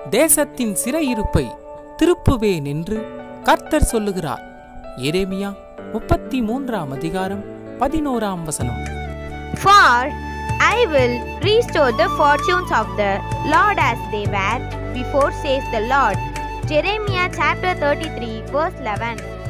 தேசத்தின் சிறையிருப்பை திருப்புவேன் என்று கர்த்தர் சொல்லுகிறார். எரேமியா 33 அதிகாரம் 11 வசனம். For I will restore the fortunes of the Lord as they were before, says the Lord. Jeremiah chapter 33 verse 11.